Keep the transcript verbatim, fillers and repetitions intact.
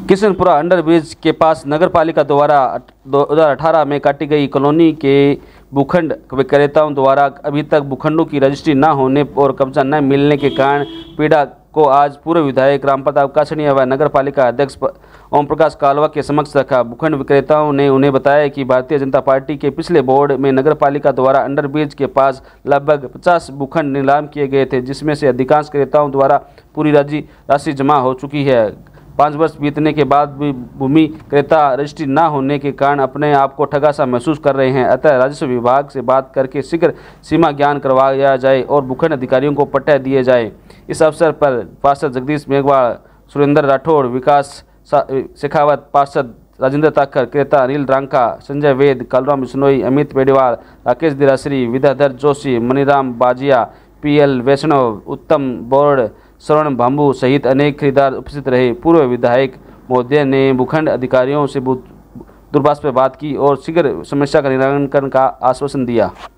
Kishanpura underbridge के पास नगर पालिका द्वारा दो हज़ार अठारह में काटी गई कॉलोनी के भूखंड विक्रेताओं द्वारा अभी तक भूखंडों की रजिस्ट्री न होने और कब्जा न मिलने के कारण पीड़ा को आज पूर्व विधायक रामप्रताप काछड़िया व नगर पालिका अध्यक्ष ओम प्रकाश कालवा के समक्ष रखा। भूखंड विक्रेताओं ने उन्हें बताया कि भारतीय जनता पार्टी के पिछले बोर्ड में नगर पालिका द्वारा अंडरब्रिज के पास लगभग पचास भूखंड नीलाम किए गए थे, जिसमें से अधिकांश क्रेताओं द्वारा पूरी राशि राशि जमा हो चुकी है। पाँच वर्ष बीतने के बाद भी भूमि क्रेता रजिस्ट्री न होने के कारण अपने आप को ठगा सा महसूस कर रहे हैं। अतः राजस्व विभाग से बात करके शीघ्र सीमा ज्ञान करवाया जाए और भूखंड अधिकारियों को पट्टे दिए जाए। इस अवसर पर पार्षद जगदीश मेघवाल, सुरेंद्र राठौड़, विकास शेखावत, पार्षद राजेंद्र ताकर, क्रेता अनिल रांका, संजय वेद, कालूराम बिश्नोई, अमित पेड़ीवाल, राकेश दिरासरी, विद्याधर जोशी, मनीराम बाजिया, पी एल वैष्णव, उत्तम बोर्ड, श्रवण भांबू सहित अनेक खरीदार उपस्थित रहे। पूर्व विधायक महोदय ने भूखंड अधिकारियों से दूरभाष पर बात की और शीघ्र समस्या का निराकरण का आश्वासन दिया।